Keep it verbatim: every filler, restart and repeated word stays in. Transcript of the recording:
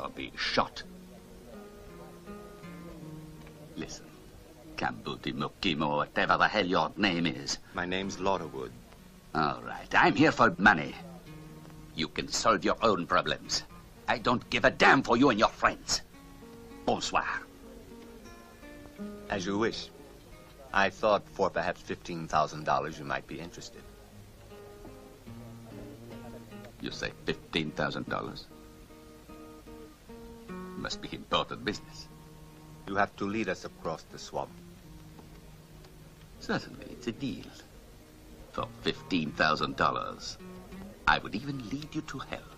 or be shot. Listen, Cambuti Mukimo, whatever the hell your name is. My name's Lauderwood. All right, I'm here for money. You can solve your own problems. I don't give a damn for you and your friends. Bonsoir. As you wish. I thought for perhaps fifteen thousand dollars you might be interested. You say fifteen thousand dollars? Must be important business. You have to lead us across the swamp. Certainly, it's a deal. For fifteen thousand dollars, I would even lead you to hell.